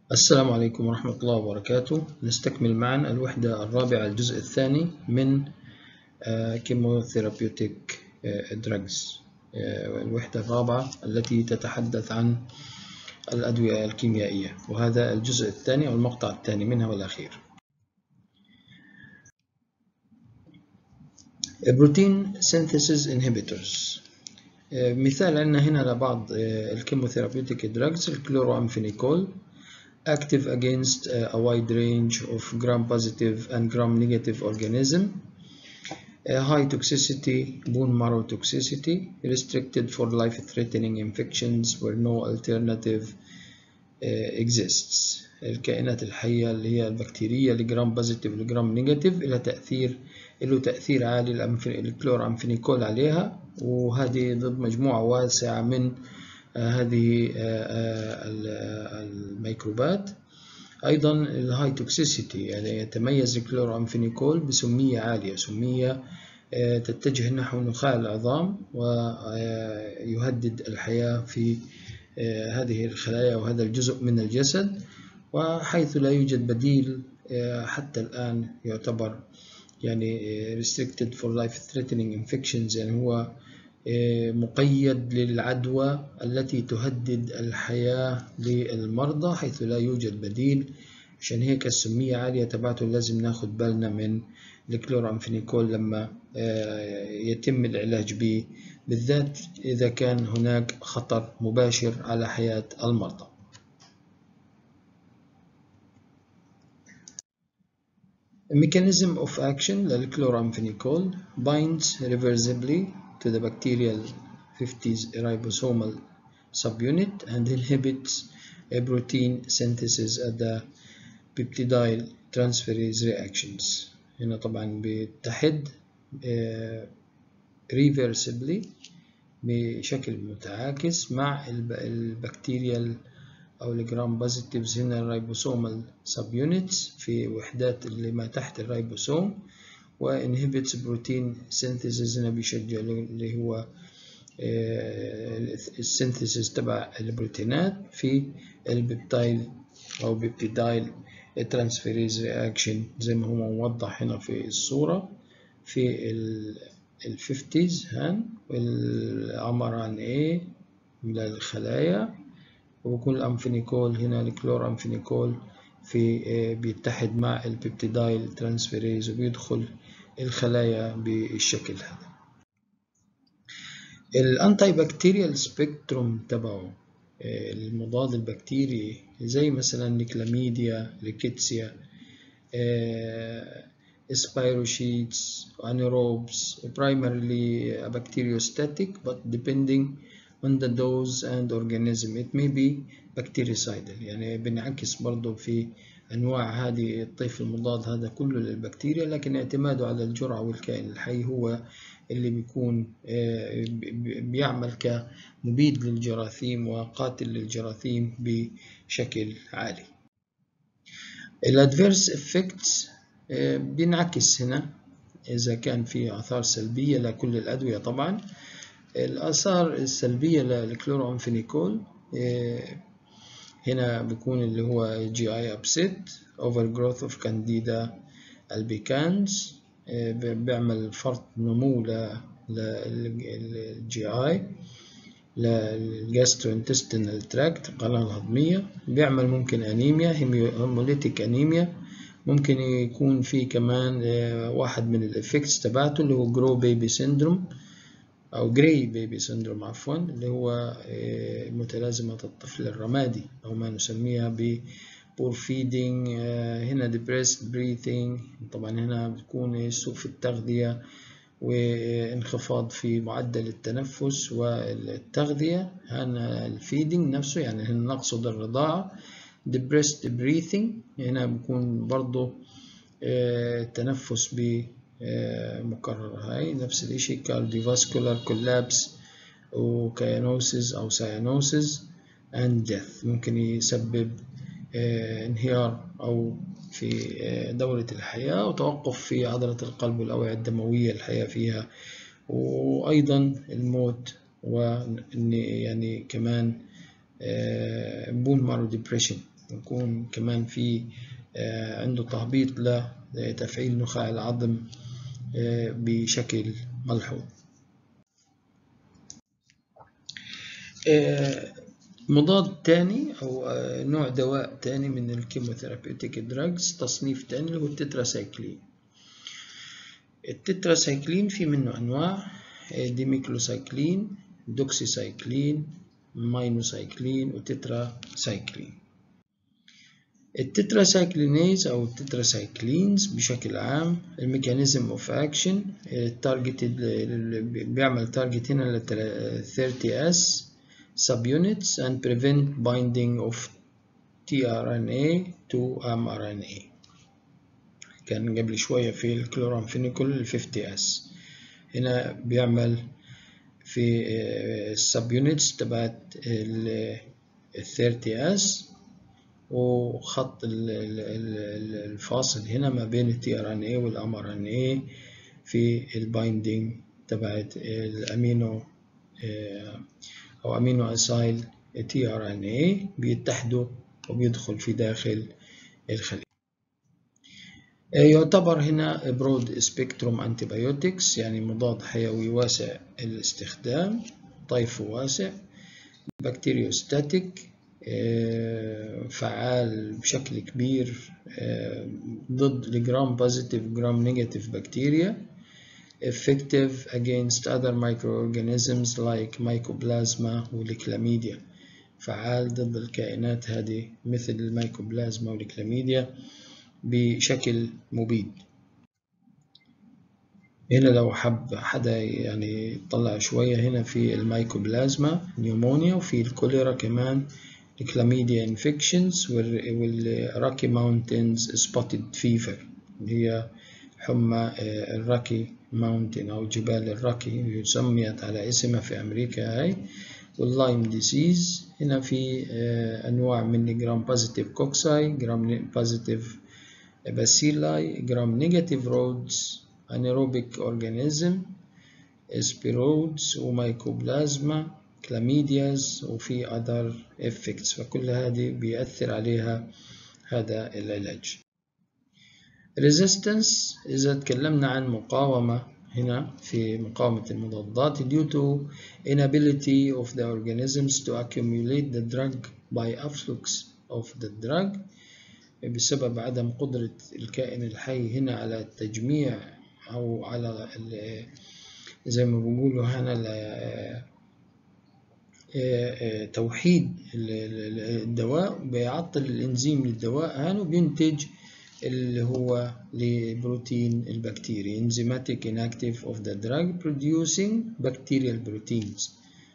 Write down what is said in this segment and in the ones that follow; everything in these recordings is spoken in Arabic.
السلام عليكم ورحمة الله وبركاته. نستكمل معا الوحدة الرابعة الجزء الثاني من كيموثيرابيوتيك دراجز. الوحدة الرابعة التي تتحدث عن الأدوية الكيميائية، وهذا الجزء الثاني أو المقطع الثاني منها والأخير. بروتين سينثيسيس انهبيتورز. مثال عندنا هنا لبعض الكيموثيرابيوتيك دراجز: الكلوروأمفينيكول active against a wide range of gram-positive and gram-negative organism, high toxicity, bone marrow toxicity, restricted for life-threatening infections where no alternative exists. الكائنات الحية اللي هي البكتيرية الجرام بوزيتيف والجرام نيجاتيف له تأثير عالي الكلورامفينيكول عليها، وهذه ضد مجموعة واسعة من هذه الميكروبات. أيضا الهاي توكسيسيتي، يعني يتميز الكلورامفينيكول بسمية عالية، سمية تتجه نحو نخاع العظام ويهدد الحياة في هذه الخلايا وهذا الجزء من الجسد، وحيث لا يوجد بديل حتى الآن يعتبر يعني restricted for life-threatening infections، يعني هو مقيد للعدوى التي تهدد الحياة للمرضى حيث لا يوجد بديل. عشان هيك السمية عالية تبعته لازم ناخد بالنا من الكلورامفينيكول لما يتم العلاج به، بالذات إذا كان هناك خطر مباشر على حياة المرضى. Mechanism of action للكلورامفينيكول: binds reversibly to the bacterial 50s ribosomal subunit and inhibits a protein synthesis at the peptidyl transferase reactions. هنا طبعا بيتحد reversibly بشكل متعاكس مع البكتيريال أو الجرام بوزيتيفز، هنا الرايبوسومال سب يونتس في وحدات اللي ما تحت الرايبوسوم، وانهبتس بروتين سينثيسيس، هنا بيشجع اللي هو السينثيسيس تبع البروتينات في البيبتايل أو بيبتيدايل ترانسفيريز رياكشن زي ما هو موضح هنا في الصورة في الفيفتيز هان، والعبارة عن ايه للخلايا، ويكون الأمفينيكول هنا الكلورامفينيكول في بيتحد مع البيبتيدايل ترانسفيريز وبيدخل الخلايا بالشكل هذا. الانتي بكتيريال سبيكتروم تبعه المضاد البكتيري زي مثلا نيكلاميديا، ريكيتسيا، spirochetes, anaerobes, primarily bacteriostatic, but depending on the dose and organism it may be bactericidal. يعني بنعكس برضو في أنواع هذه الطيف المضاد هذا كله للبكتيريا، لكن اعتماده على الجرعة والكائن الحي هو اللي بيكون بيعمل كمبيد للجراثيم وقاتل للجراثيم بشكل عالي. الادفيرس افكتس بينعكس هنا إذا كان في آثار سلبية لكل الأدوية. طبعا الآثار السلبية للكلورامفينيكول هنا بيكون اللي هو GI upset, overgrowth of candida albicans، بيعمل فرط نمو للGI للجاستروانتستينال تراكت، القناة الهضمية، بيعمل ممكن أنيميا، هيموليتيك أنيميا، ممكن يكون في كمان واحد من الإفكتس تبعته اللي هو جرو بيبي سيندروم أو جراي بيبي سيندروم عفوا، اللي هو متلازمة الطفل الرمادي أو ما نسميها ب poor feeding. هنا depressed breathing، طبعا هنا بتكون سوء في التغذية وانخفاض في معدل التنفس والتغذية، هنا الفيدنج نفسه يعني هنا نقصد الرضاعة. depressed breathing هنا بيكون برضو التنفس بمكرر، هاي نفس الاشي. cardiovascular collapse وكيانوسيس أو سيانوسيس and death، ممكن يسبب انهيار أو في دورة الحياة وتوقف في عضلة القلب والأوعية الدموية الحياة فيها، وأيضا الموت، وإن يعني كمان بون مارو ديبريشن يكون كمان في عنده تهبيط لتفعيل نخاع العظم بشكل ملحوظ. مضاد تاني أو نوع دواء تاني من الكيموثيرابيوتيك دراجز، تصنيف تاني اللي هو التتراسايكلين. التتراسايكلين في منه أنواع: ديميكلوسايكلين، دوكسيسايكلين، ماينوسايكلين، وتتراسايكلين. التتراسايكلينيز أو التتراسايكلينز بشكل عام، الميكانيزم اوف اكشن التارجتد بيعمل تارجت هنا ل 30S subunits and prevent binding of tRNA to mRNA. كان قبل شوية في الكلورامفينيكول 50S، هنا بيعمل في السبيونتس تبعت ال 30S، وخط الفاصل هنا ما بين التي ار ان اي والام ار ان اي في البايندينج تبعت الامينو او امينو اسايل تي ار ان اي، بيتحدوا وبيدخل في داخل الخلية. يعتبر هنا برود سبيكتروم انتيبيوتكس، يعني مضاد حيوي واسع الاستخدام، طيفه واسع، بكتيريوستاتيك، فعال بشكل كبير ضد الجرام بوزيتيف جرام نيجاتيف بكتيريا، effective against other microorganisms like mycoplasma والكلاميديا، فعال ضد الكائنات هذه مثل الميكوبلازما والكلاميديا بشكل مبيد. هنا لو حب حدا يعني يطلع شوية هنا في الميكوبلازما نيومونيا، وفي الكوليرا كمان، الكلاميديا انفكشنز، والراكي ماونتنز سبوتد فيفر اللي هي حمى الراكي ماونتن أو جبال الراكي، سميت على اسمها في أمريكا هاي، واللايم ديسيز. هنا في أنواع من جرام بوزيتيف كوكساي، جرام بوزيتيف باسيلاي، جرام نيجاتيف رودز، انيروبيك اورجانيزم، سبيرودز، ومايكوبلازما، كلاميدياز، وفي other effects، فكل هذه بيأثر عليها هذا العلاج. resistance، إذا تكلمنا عن مقاومة هنا في مقاومة المضادات due to inability of the organisms to accumulate the drug by afflux of the drug، بسبب عدم قدرة الكائن الحي هنا على التجميع أو على زي ما بيقولوا هنا توحيد الدواء، بيعطل الإنزيم للدواء هنا وبينتج اللي هو لبروتين البكتيريا enzymatic inactive of the drug producing bacterial proteins،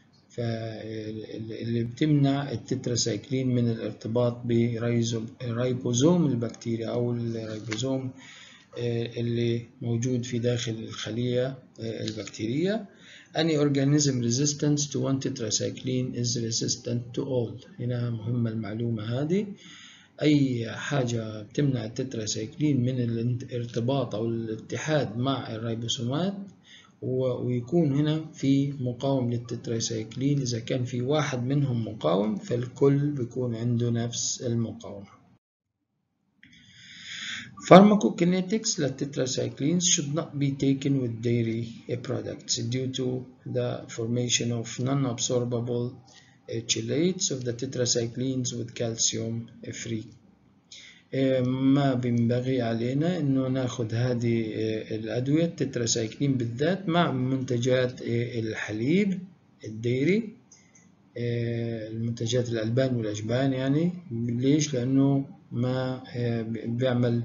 فاللي بتمنع التتراسايكلين من الارتباط بريبوزوم البكتيريا أو الريبوزوم اللي موجود في داخل الخلية البكتيرية. Any organism resistant to one tetracycline is resistant to all. هنا مهمة المعلومة هذه، أي حاجة بتمنع التتراسايكلين من الارتباط أو الاتحاد مع الريبوسومات ويكون هنا في مقاوم للتتراسايكلين، إذا كان في واحد منهم مقاوم فالكل بيكون عنده نفس المقاومة. Pharmacokinetics للتتراسايكلينز should not be taken with dairy products due to the formation of non-absorbable chelates of the tetracyclines with calcium free. ما بينبغي علينا انه ناخد هذه الادويه التتراسايكلين بالذات مع منتجات الحليب الديري، المنتجات الالبان والاجبان. يعني ليش؟ لانه ما بيعمل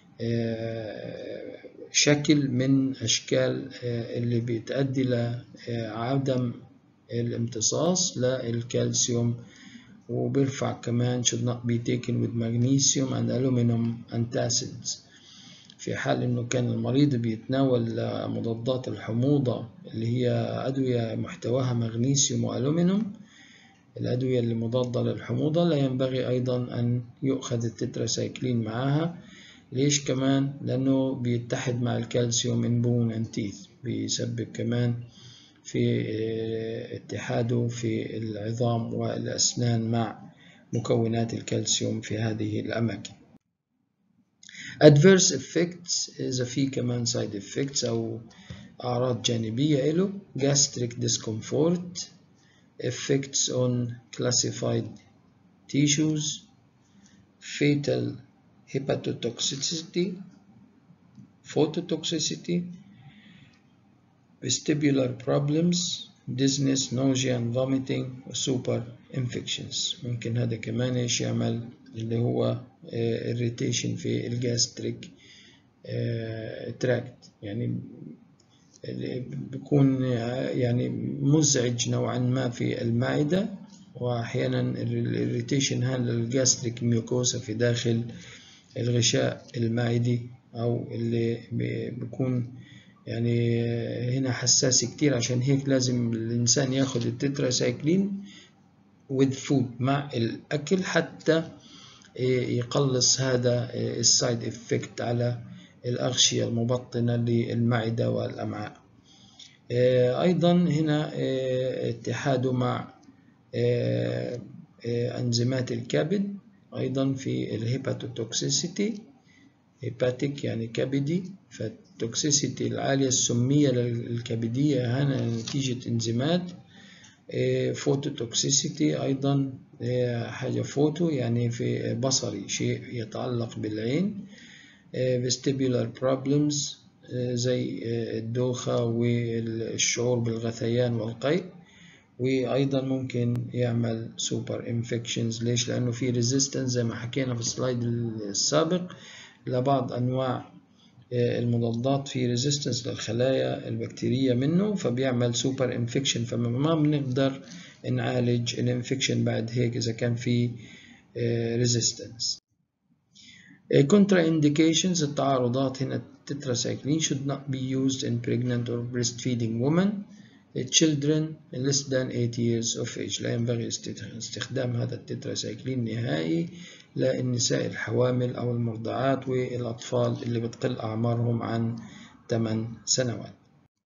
شكل من اشكال اللي بتؤدي لعدم الامتصاص للكالسيوم، وبيرفع كمان should not be taken with magnesium and aluminum antacids. في حال انه كان المريض بيتناول مضادات الحموضة اللي هي ادوية محتواها مغنيسيوم والومنيوم، الادوية اللي مضادة للحموضة، لا ينبغي ايضا ان يؤخذ التتراسايكلين معها. ليش كمان؟ لانه بيتحد مع الكالسيوم in bone and teeth، بيسبب كمان في اتحاده في العظام والأسنان مكونات الكالسيوم في هذه الأماكن. Adverse effects إذا في كمان side effects أو أعراض جانبية له: gastric discomfort, effects on classified tissues, fatal hepatotoxicity, phototoxicity, vestibular problems, dizziness, nausea and vomiting, super infections. ممكن هذا كمان ايش يعمل اللي هو irritation في الجاستريك تراكت، يعني بيكون يعني مزعج نوعا ما في المعدة، واحيانا الاريتيشن هذا للجاستريك ميوكوسا في داخل الغشاء المعدي، او اللي بيكون يعني هنا حساس كتير، عشان هيك لازم الانسان ياخد التتراسايكلين with food مع الاكل حتى يقلص هذا السايد افكت على الأغشية المبطنة للمعدة والأمعاء. أيضا هنا اتحاده مع أنزيمات الكبد أيضا في الهيباتوتوكسيسيتي، هيباتيك يعني كبدي، فالتوكسيسيتي العالية السمية الكبدية هنا نتيجة إنزيمات. فوتوتوكسيسيتي أيضا حاجة فوتو يعني في بصري، شيء يتعلق بالعين. vestibular problems زي الدوخة والشعور بالغثيان والقيء، وأيضا ممكن يعمل سوبر انفكشنز. ليش؟ لأنه في ريزيستنس زي ما حكينا في السلايد السابق لبعض أنواع المضادات، في ريزيستنس للخلايا البكتيرية منه، فبيعمل سوبر انفكشن، فما بنقدر نعالج الانفكشن بعد هيك إذا كان في ريزيستنس. Contraindications التعارضات هنا التتراسايكلين should not be used in pregnant or breastfeeding women, children less than 8 years of age. لا ينبغي استخدام هذا التتراسايكلين نهائي للنساء الحوامل أو المرضعات والأطفال اللي بتقل أعمارهم عن 8 سنوات.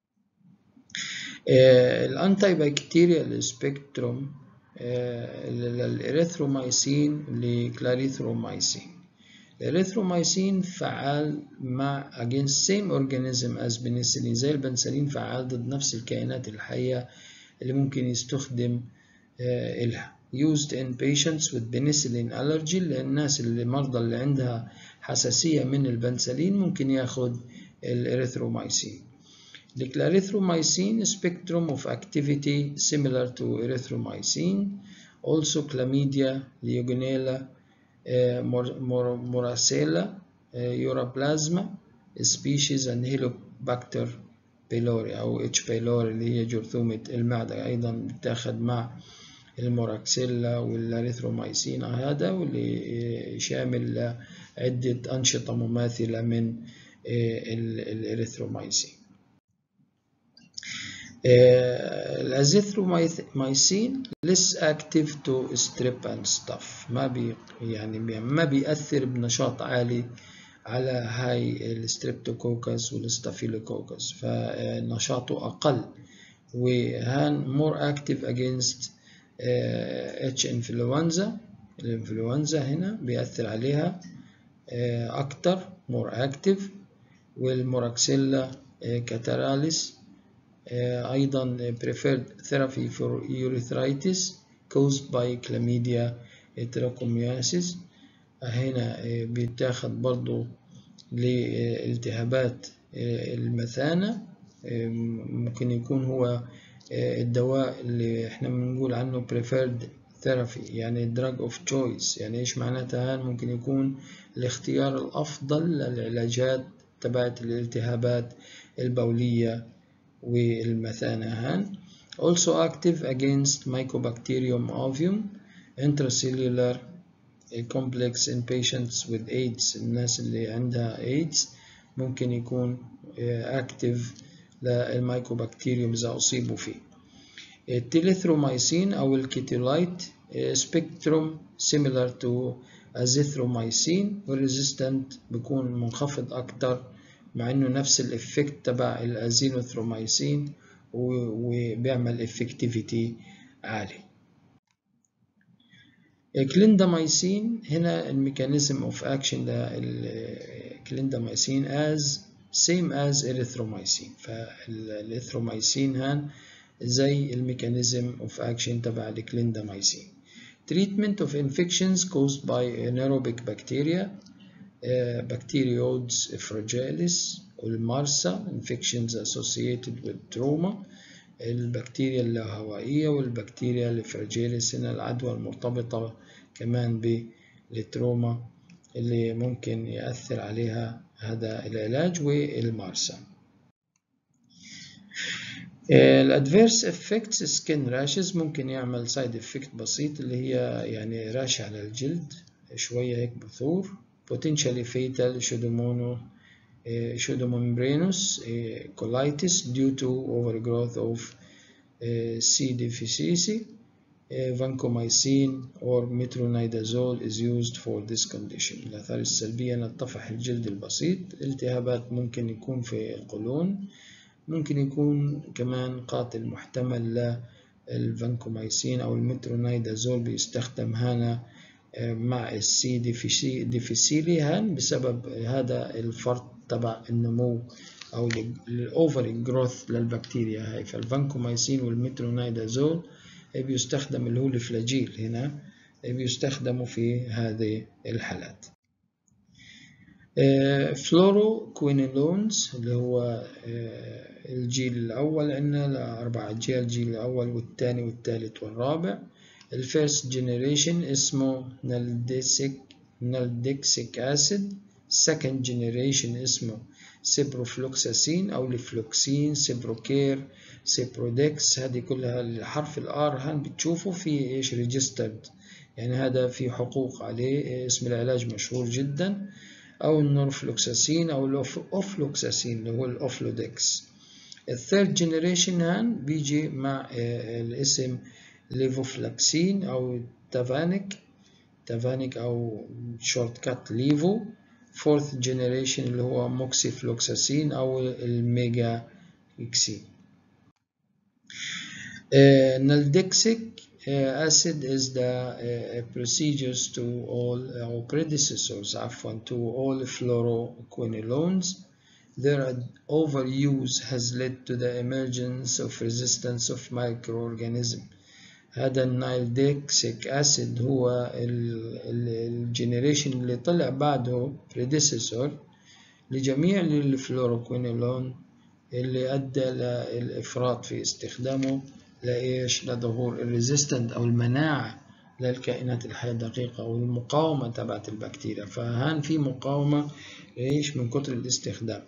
الأنتي بكتيريال سبيكتروم للإريثرومايسين لكلاريثرومايسين. الإريثرومايسين فعال مع against same organism as penicillin، زي البنسلين فعال ضد نفس الكائنات الحية اللي ممكن يستخدم إلها. used in patients with penicillin allergy، للناس اللي مرضى اللي عندها حساسية من البنسلين ممكن ياخد الإريثرومايسين. الكلاريثرومايسين spectrum of activity similar to erythromycin. also chlamydia, legionella, moracella, uroplasma species and Helicobacter pylori أو H. pylori اللي هي جرثومة المعدة، أيضا بتاخد مع الموراكسيلا والاريثرومايسين هذا، واللي شامل عدة أنشطة مماثلة من الاريثرومايسين. الازيثرومايسين less active to strep and staph، ما بيأثر بنشاط عالي على هاي الستريبتوكوكس والستافيلوكوكس، فنشاطه أقل، وهان more active against H influenza. الانفلونزا هنا بيأثر عليها أكتر more active، والموراكسيلا كاتراليس أيضا preferred therapy for urethritis caused by chlamydia trachomatis. هنا بيتاخد برضو لالتهابات المثانة، ممكن يكون هو الدواء اللي احنا بنقول عنه preferred therapy، يعني drug of choice. يعني ايش معناتها؟ ممكن يكون الاختيار الأفضل للعلاجات تبعت الالتهابات البولية والمثانة. also active against Mycobacterium avium intracellular complex in patients with AIDS. الناس اللي عندها AIDS ممكن يكون active للمايكوبكتيريوم إذا أصيبوا فيه. التيليثرومايسين أو الكيتولايت spectrum similar to azithromycin، والريزيستنت بيكون منخفض أكتر مع إنه نفس الإفكت تبع الأزينوثرومايسين وبيعمل إفكتيفيتي عالي. كلينداميسين هنا الميكانيزم اوف اكشن ده الكلينداميسين از same as erythromycin. فالإريثروميسين هان زي الميكانيزم اوف اكشن تبع الكلينداميسين. Treatment of infections caused by anaerobic bacteria, Bacteroides fragilis والمارسا infections associated with trauma. البكتيريا اللاهوائية والبكتيريا الفراجيليس هنا العدوى المرتبطة كمان بالتروما اللي ممكن يأثر عليها هذا العلاج والمارسا. الادفيرس افكتس سكين راشز ممكن يعمل سايد افكت بسيط اللي هي يعني راش على الجلد شوية هيك بثور. potentially fatal pseudomembranous colitis due to overgrowth of C. difficile. vancomycin or metronidazole is used for this condition. الآثار السلبية نطفح الجلد البسيط. التهابات ممكن يكون في القولون، ممكن يكون كمان قاتل محتمل للفانكومايسين أو المترونيدازول بيستخدم هنا مع السي ديفيسيلي هان بسبب هذا الفرط تبع النمو أو الأوفر جروث للبكتيريا هاي. فالفانكومايسين والمترونيدازول بيستخدم اللي هو الفلاجيل هنا بيستخدموا في هذه الحالات. فلوروكوينولونز اللي هو الجيل الأول عندنا 4 أجيال، الجيل الأول والثاني والثالث والرابع. الفيرست جنريشن اسمه نالدكسيك أسيد. second generation اسمه سيبروفلوكساسين أو لفلوكسين، سيبروكير، سيبرودكس. هذه كلها الحرف الآر هان بتشوفوا في إيش ريجسترد، يعني هذا في حقوق عليه، اسم العلاج مشهور جدا. أو النورفلوكساسين أو الأوفلوكساسين اللي هو الأوفلودكس. الثيرد جنريشن هان بيجي مع الاسم ليفوفلاكسين أو تافانيك أو شورت كات ليفو. فورث جنريشن اللي هو موكسيفلوكساسين أو الميجا إكسين. نالدكسيك acid is the procedures to all or predecessors to all fluoroquinolones. Their overuse has led to the emergence of resistance of microorganisms. هذا النالدكسيك أسيد هو الجنريشن اللي طلع بعده predecessor لجميع الفلوروكوينولون اللي أدى للإفراط في استخدامه لإيش؟ لظهور الريزيستنت أو المناعة للكائنات الحية الدقيقة أو المقاومة تبعت البكتيريا. فهان في مقاومة إيش من كتر الاستخدام.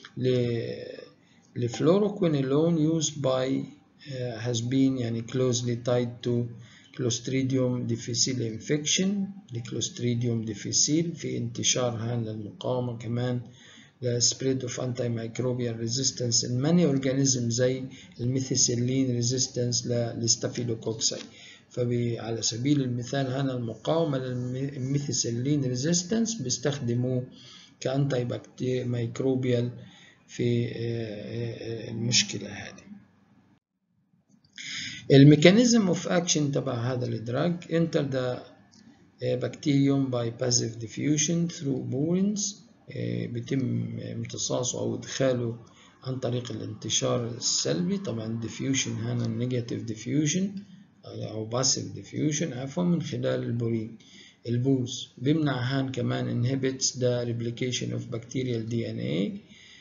الفلوروكوينولون used by has been يعني closely tied to Clostridium difficile infection. الكلوستريديوم difficile في انتشار هان للمقاومة كمان the spread of antimicrobial resistance in many organisms زي الميثيسيلين resistance للستافيلوكوكسي. فعلى سبيل المثال هنا المقاومة للميثيسيلين resistance بيستخدموه كأنتي ميكروبيال في المشكلة هذه. الميكانيزم اوف اكشن تبع هذا الدراج enter the bacterium by passive diffusion through purines. بيتم امتصاصه أو إدخاله عن طريق الانتشار السلبي. طبعا diffusion هنا negative diffusion أو passive diffusion عفوا من خلال البورين البوز. بيمنع هان كمان inhibits the replication of bacterial DNA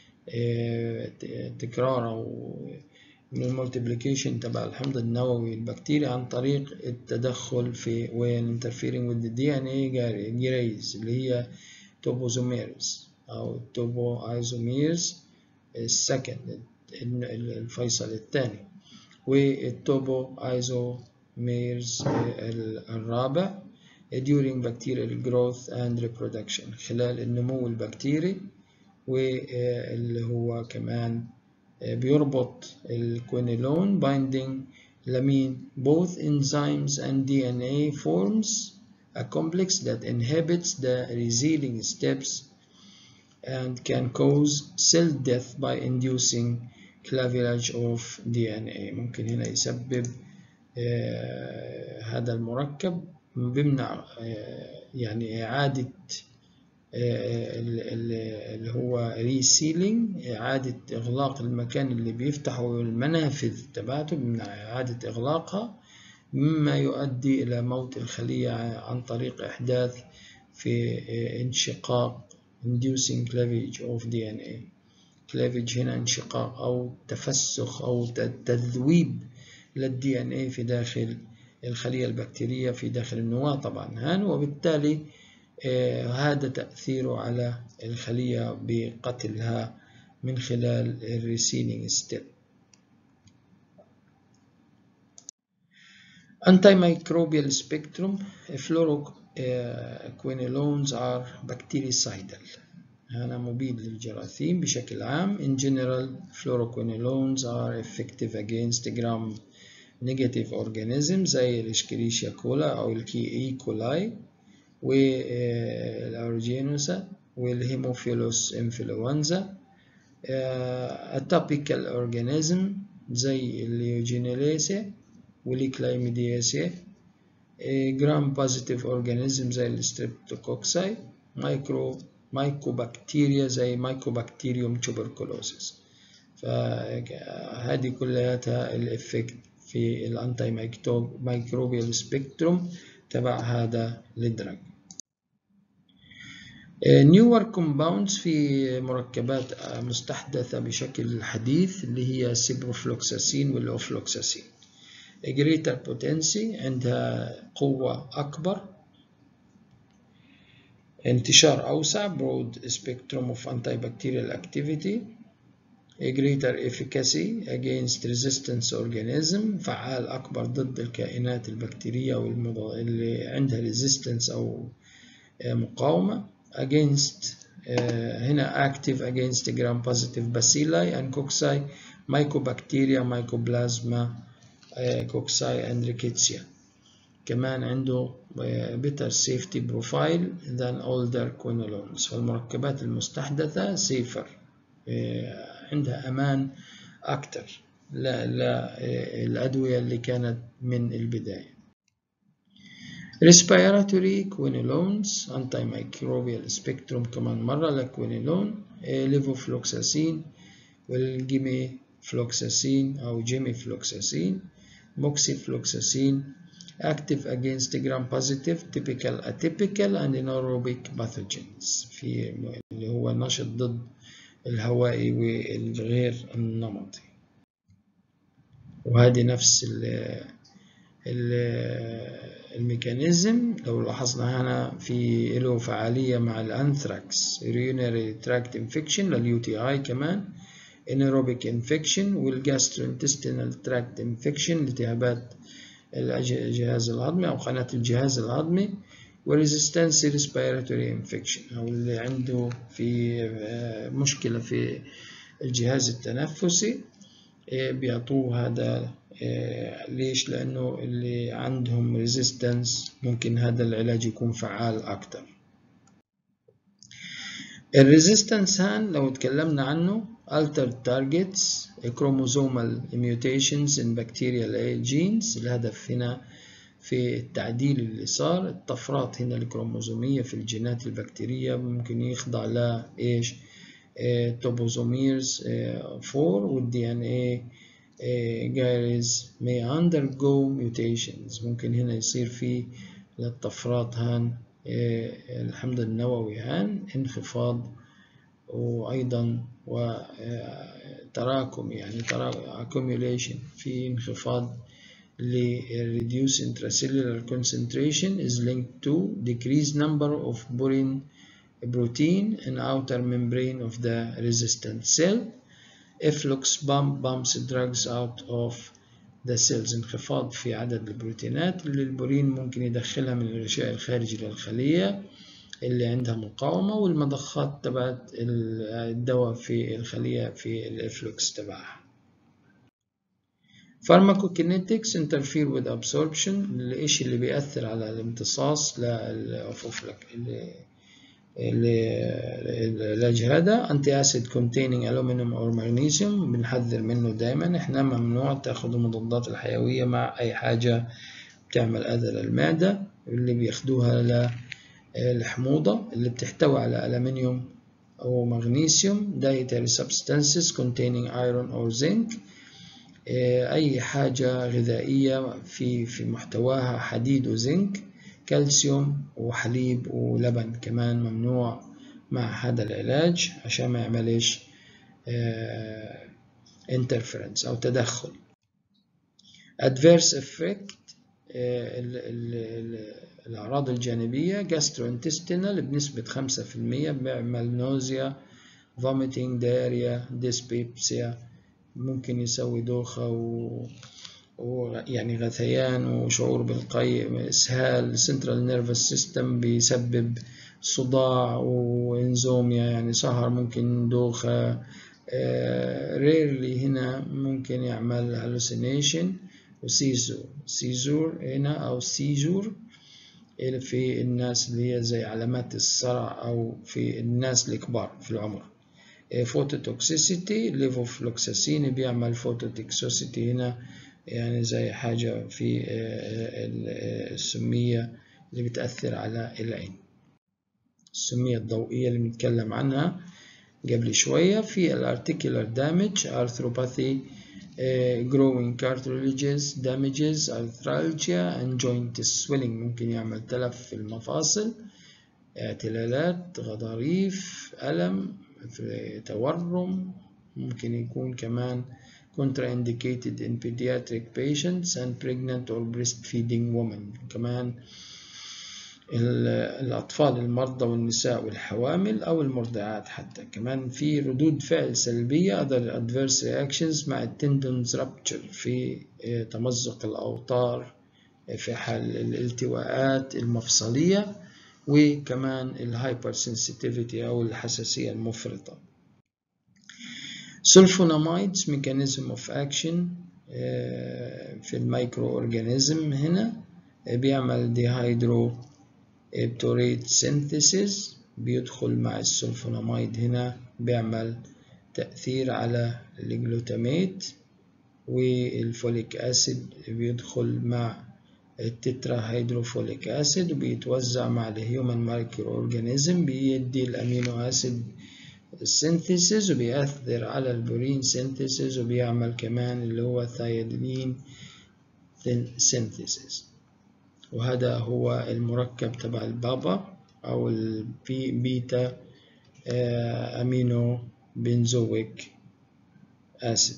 تكرار من المولتيبليكيشن تبع الحمض النووي البكتيري عن طريق التدخل في when interfering with the DNA gyrase اللي هي توبوزوميرز أو توبو ايزوميرز السكند الفيصل الثاني، والتوبو ايزوميرز الرابع during bacterial growth and reproduction خلال النمو البكتيري. واللي هو كمان بيربط الكوينولون binding لمين both enzymes and DNA forms a complex that inhibits the resealing steps and can cause cell death by inducing cleavage of DNA. ممكن هنا يسبب هذا المركب بيمنع يعني إعادة اللي هو ريسيلينج، إعادة إغلاق المكان اللي بيفتحه المنافذ تبعته، بيمنع إعادة إغلاقها، مما يؤدي إلى موت الخلية عن طريق إحداث في انشقاق inducing cleavage of DNA. cleavage هنا انشقاق أو تفسخ أو تذويب للدي ان اي في داخل الخلية البكتيرية في داخل النواة طبعا، وبالتالي هذا تأثيره على الخلية بقتلها من خلال الريسيلينج ستيب. Antimicrobial spectrum fluoroquinolones are bactericidal. هذا مبيد للجراثيم بشكل عام. In general, fluoroquinolones are effective against gram-negative organisms زي الإشكيريشيا كولا أو الإي كولاي والأورجينوسا والهيموفيلوس إنفلونزا. Atypical organism زي الليوجينيليسي والكلايميدياسي. جرام بوزيتيف اورجانيزم زي الستريبتوكوكساي. مايكوبكتيريا زي مايكوبكتيريوم توبركلوسيس. فهذه كلها الافكت في الانتي مايكروبيال سبيكتروم تبع هذا الدرج. نيور كومباوندز في مركبات مستحدثة بشكل حديث اللي هي السيبروفلوكساسين والأوفلوكساسين. greater potency عندها قوة أكبر، انتشار أوسع broad spectrum of antibacterial activity. greater efficacy against resistance organism، فعال أكبر ضد الكائنات البكتيرية اللي عندها resistance أو مقاومة. against هنا active against gram positive bacilli and cocci mycobacteria mycoplasma cocci and rickettsia. كمان عنده better safety profile than older quinolones. فالمركبات المستحدثة safer، عندها أمان أكثر للأدوية اللي كانت من البداية. respiratory quinolones antimicrobial spectrum كمان مرة لكوينولون، ليفوفلوكساسين والجيميفلوكساسين أو جيميفلوكساسين. موكسيفلوكساسين active against gram positive typical atypical and anaerobic pathogens، في اللي هو نشط ضد الهوائي والغير النمطي. وهذه نفس الميكانيزم لو لاحظنا هنا في له فعالية مع الأنثراكس urinary tract infection للUTI، كمان anaerobic infection والgastrointestinal tract infection التهابات الجهاز الهضمي أو قناة الجهاز الهضمي، وريزيستنس ريسبيراتوري انفكشن أو اللي عنده في مشكلة في الجهاز التنفسي بيعطوه هذا. ليش؟ لأنه اللي عندهم ريزيستنس ممكن هذا العلاج يكون فعال أكتر. الريزيستنس هان لو تكلمنا عنه altered targets chromosomal mutations in bacterial genes. الهدف هنا في التعديل اللي صار، الطفرات هنا الكروموزومية في الجينات البكتيرية ممكن يخضع ل إيش؟ توبوزوميرز 4 والدي ان اي جايريز may undergo mutations. ممكن هنا يصير في للطفرات هان الحمض النووي هان انخفاض، وأيضا وتراكم يعني accumulation في انخفاض reduce intracellular concentration is linked to decreased number of protein in outer membrane of the resistant cell. Efflux pumps drugs out of the cells. انخفاض في عدد البروتينات اللي البورين ممكن يدخلها من الغشاء الخارجي للخلية اللي عندها مقاومة، والمضخات تبعت الدواء في الخلية في الإفلوكس تبعها. Pharmacokinetics interfere with absorption، الإشي اللي بيأثر على الامتصاص العلاج هذا. anti acid containing aluminum or magnesium بنحذر منه دائما، احنا ممنوع تاخذوا المضادات الحيوية مع أي حاجة بتعمل أذى للمعدة. اللي بياخدوها للحموضة اللي بتحتوي على ألمنيوم أو مغنيسيوم. dietary substances containing iron or zinc، أي حاجة غذائية في محتواها حديد وزنك. كالسيوم وحليب ولبن كمان ممنوع مع هذا العلاج عشان ما يعملش interference أو تدخل. adverse effect، الأعراض الجانبية gastrointestinal بنسبة 5%، بيعمل نوزيا، vomiting، diarrhea، dyspepsia، ممكن يسوي دوخة ويعني غثيان وشعور بالقيء، إسهال. central nervous system بيسبب صداع وإنزوميا يعني سهر، ممكن دوخة. rarely هنا ممكن يعمل hallucination وسيزور هنا أو سيجور في الناس اللي هي زي علامات الصرع أو في الناس الكبار في العمر. فوتوتوكسيسيتي، ليفوفلوكساسين بيعمل فوتوتوكسيسيتي هنا يعني زي حاجة في السمية اللي بتأثر على العين، السمية الضوئية اللي بنتكلم عنها قبل شوية. في الارتيكولار دامج، arthropathy، growing cartilages damages، arthralgia and joint swelling، ممكن يعمل تلف في المفاصل، اعتلالات غضاريف، ألم، في تورم. ممكن يكون كمان contraindicated in pediatric patients and pregnant or breastfeeding women. كمان الأطفال المرضى والنساء والحوامل أو المرضعات حتى. كمان في ردود فعل سلبية other adverse reactions مع tendons rupture، في تمزق الأوتار في حال الالتواءات المفصلية، وكمان الهايبر سنسيتيفيتي أو الحساسية المفرطة. سولفوناميدز mechanism of action في المايكرو أورجانيزم هنا بيعمل ديهايدرو بتوريت سينثيسيس، بيدخل مع السولفوناميد هنا بيعمل تأثير على الجلوتاميت، والفوليك أسيد بيدخل مع التترا هيدروفوليك أسيد وبيتوزع مع الهيومن مايكرو أورجانيزم، بيدي الأمينو أسيد سينثيسيس وبيأثر على البورين سينثيسيس وبيعمل كمان اللي هو ثايودين سينثيسيس. وهذا هو المركب تبع البابا أو البيتا أمينو بنزويك أسيد.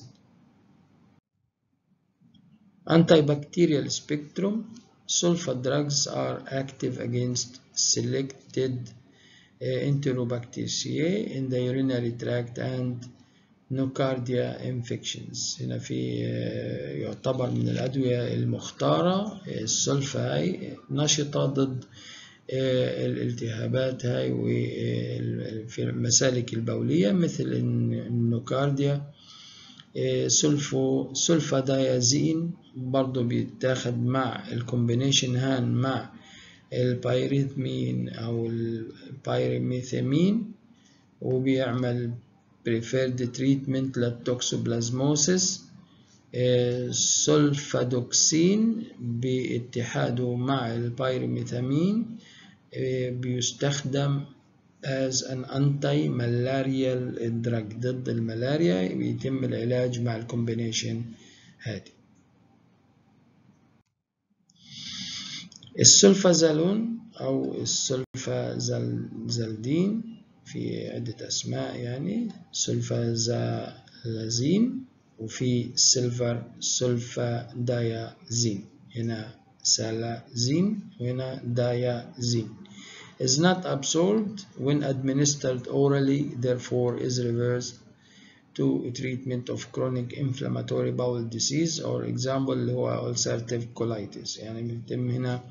Antibacterial spectrum. Sulfa drugs are active against selected Enterobacteriaceae in the urinary tract and nocardia infections. هنا في يعتبر من الأدوية المختارة. السلفا هاي نشطة ضد الالتهابات هاي وفي المسالك البولية مثل النوكارديا. سلفادايازين برضو بيتاخد مع الكومبينيشن هان مع البايريثمين أو البايرميثامين وبيعمل preferred treatment للتوكسوبلازموسيس. سولفادوكسين باتحاده مع البايرميثامين بيستخدم as an anti-malarial drug ضد الملاريا، بيتم العلاج مع الكومبينيشن هذه. السلفازالون أو السلفازالدين في عدة أسماء يعني، سلفازالازين وفي سلفادايازين، هنا سالازين وهنا دايازين. is not absorbed when administered orally, therefore is reversed to treatment of chronic inflammatory bowel disease or example اللي هو ulcerative colitis. يعني بيتم هنا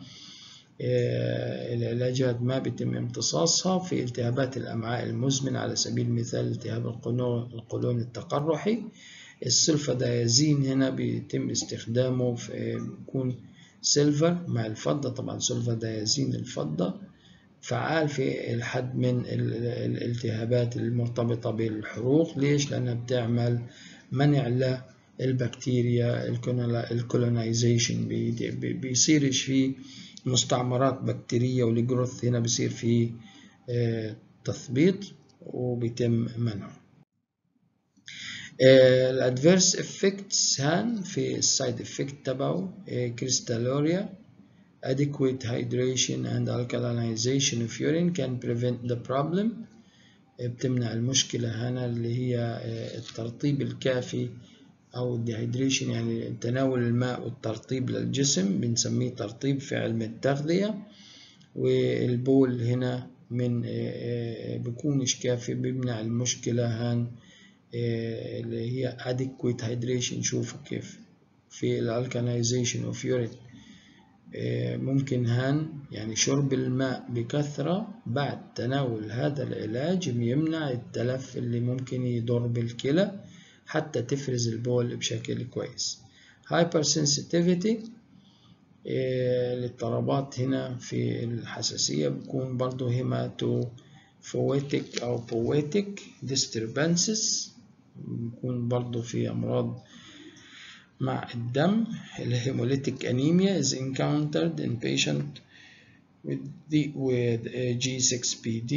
العلاجات ما بيتم امتصاصها في التهابات الأمعاء المزمنة على سبيل المثال التهاب القولون التقرحي. السلفادايازين هنا بيتم استخدامه بيكون سيلفر مع الفضة، طبعا سلفادايازين الفضة فعال في الحد من الالتهابات المرتبطة بالحروق. ليش؟ لأنها بتعمل منع للبكتيريا الكولونايزيشن، بيصيرش في مستعمرات بكتيرية والجروث هنا بيصير فيه تثبيط وبيتم منعه. الادفيرس افكتس هان في السايد افكت تبعه كريستالوريا. adequate hydration and alkalinization of urine can prevent the problem. بتمنع المشكلة هنا اللي هي الترطيب الكافي أو dehydration، يعني تناول الماء والترطيب للجسم، بنسميه ترطيب في علم التغذية. والبول هنا من بيكونش كافي، بيمنع المشكلة هان اللي هي adequate hydration. شوفوا كيف في الالكالينايزيشن of urine ممكن هان يعني شرب الماء بكثرة بعد تناول هذا العلاج يمنع التلف اللي ممكن يضر بالكلى حتى تفرز البول بشكل كويس. hypersensitivity الاضطرابات هنا في الحساسية بيكون برضو hematopoietic أو poietic disturbances، بيكون برضو في أمراض مع الدم. الهيموليتيك أنيميا is encountered in patient with G6PD.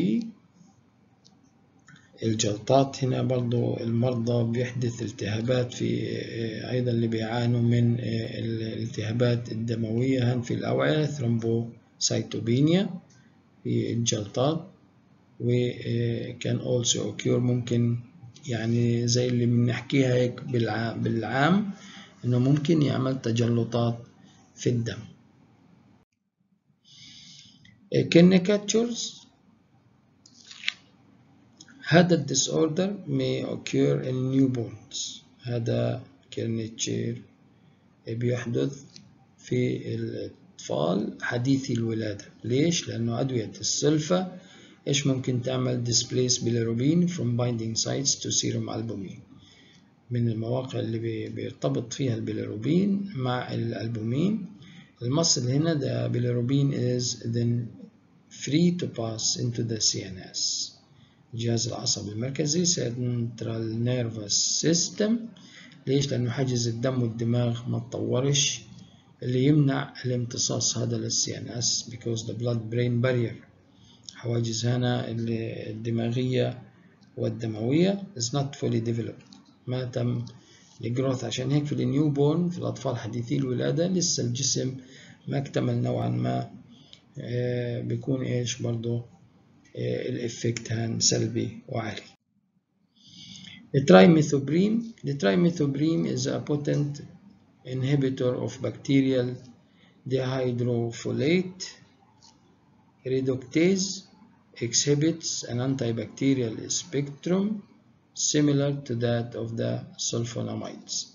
الجلطات هنا برضو المرضى بيحدث التهابات في أيضا اللي بيعانوا من الالتهابات الدموية في الأوعية ثرومبوسايتوبينيا في الجلطات. وكان also occur ممكن يعني زي اللي بنحكيها هيك بالعام إنه ممكن يعمل تجلطات في الدم. Caricatures. هذا الديسوردر may occur in newborns. هذا كارنيتشير بيحدث في الأطفال حديثي الولادة. ليش؟ لأنه أدوية السلفة إيش ممكن تعمل displace bilirubin from binding sites to serum albumin. من المواقع اللي بيرتبط فيها البيليروبين مع الألبومين. المصل هنا the bilirubin is then free to pass into the CNS. الجهاز العصبي المركزي Central Nervous System. ليش؟ لأنه حاجز الدم والدماغ ما تطورش، اللي يمنع الامتصاص هذا للCNS because the blood-brain barrier. حواجز هنا الدماغية والدموية is not fully developed، ما تم الجروث. عشان هيك في النيو بورن في الأطفال حديثي الولادة لسه الجسم ما اكتمل نوعا ما، بيكون إيش برضو الإفكت هان سلبي وعالي. الترايميثوبريم. The trimethoprim is a potent inhibitor of bacterial dihydrofolate reductase, exhibits an antibacterial spectrum similar to that of the sulfonamides.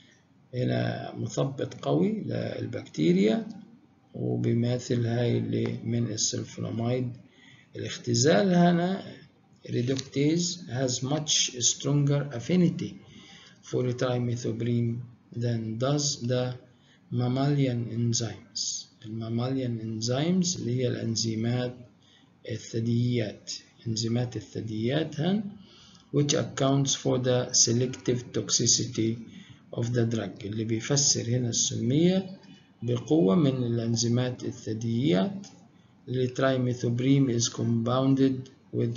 هنا مثبط قوي للبكتيريا وبيماثل هاي اللي من السلفوناميد. الاختزال هنا reductase has much stronger affinity for trimethoprim than does the mammalian enzymes. الماماليان enzymes اللي هي الأنزيمات الثدييات، إنزيمات الثدييات هن which accounts for the selective toxicity of the drug، اللي بيفسر هنا السمية بقوة من الأنزيمات الثدييات. اللي trimethoprim is compounded with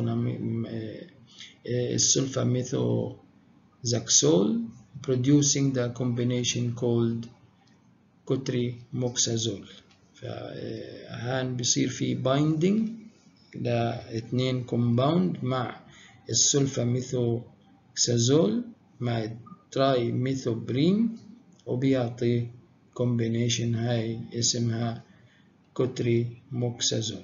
sulfamethoxazole producing the combination called cotrimoxazole. فهان بيصير في binding لاثنين compound مع السلفاميثوكسازول مع الترايميثوبريم وبيعطي combination هاي اسمها كوتريموكسازول.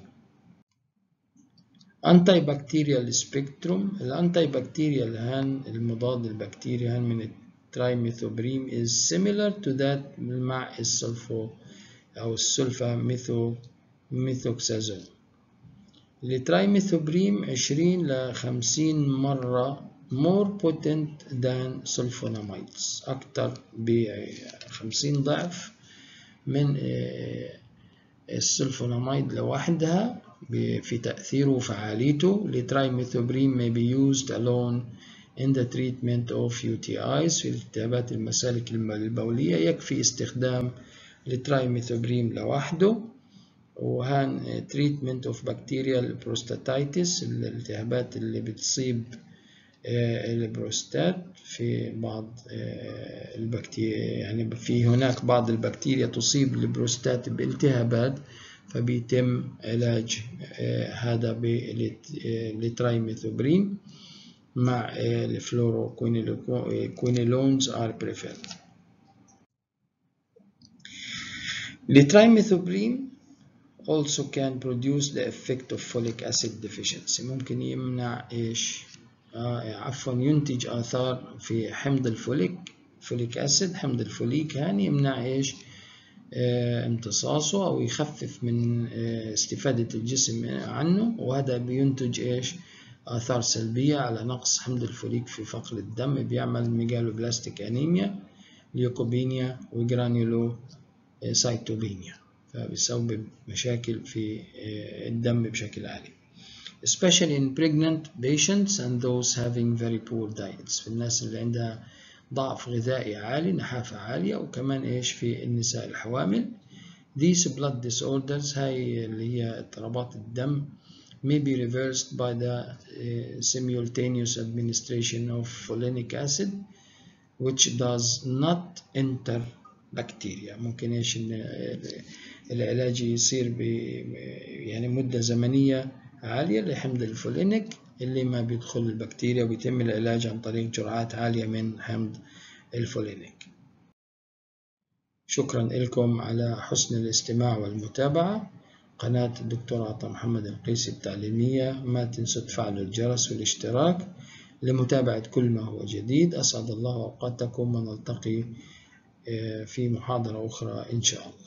انتي بكتيريال سبيكتروم. الانتي بكتيريال هان المضاد البكتيري هان من الترايميثوبريم is similar to that مع السلفو أو السلفاميثوكسازول. الترايميثوبريم 20 ل 50 مرة more potent than sulfonamides، أكتر ب 50 ضعف من السلفوناميد لوحدها في تأثيره وفعاليته. الترايميثوبريم may be used alone in the treatment of UTIs في التهابات المسالك البولية. يكفي استخدام الترايميثوبريم لوحده وهان treatment of bacterial prostatitis، الالتهابات اللي بتصيب البروستات في بعض البكتيريا، يعني في هناك بعض البكتيريا تصيب البروستات بالتهابات، فبيتم علاج هذا بالترايميثوبرين مع الفلوروكوينولونز are preferred. الترايميثوبرين also can produce the effect of folic acid deficiency، ممكن يمنع ايش؟ ينتج آثار في حمض فوليك أسيد، حمض الفوليك هاني يمنع إيش؟ امتصاصه أو يخفف من استفادة الجسم عنه، وهذا بينتج إيش؟ آثار سلبية على نقص حمض الفوليك في فقر الدم، بيعمل ميجالوبلاستيك أنيميا، ليوكوبينيا، وجرانيولوسايتوبينيا، فبيسبب مشاكل في الدم بشكل عالي. especially in pregnant patients and those having very poor diets، في الناس اللي عندها ضعف غذائي عالي، نحافة عالية، وكمان إيش في النساء الحوامل. These blood disorders، هاي اللي هي اضطرابات الدم، may be reversed by the simultaneous administration of folinic acid which does not enter bacteria. ممكن إيش إن العلاج يصير يعني مدة زمنية عالية لحمض الفولينيك اللي ما بيدخل البكتيريا، وبيتم العلاج عن طريق جرعات عالية من حمض الفولينيك. شكرا لكم على حسن الاستماع والمتابعة. قناة الدكتور عطا محمد القيسي التعليمية، ما تنسوا تفعلوا الجرس والاشتراك لمتابعة كل ما هو جديد. أسعد الله أوقاتكم، ونلتقي في محاضرة أخرى إن شاء الله.